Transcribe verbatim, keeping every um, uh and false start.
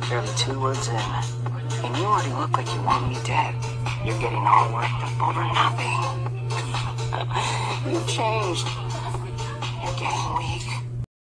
Barely two words in, and you already look like you want me dead. You're getting all worked up over nothing. You've changed. You're getting weak.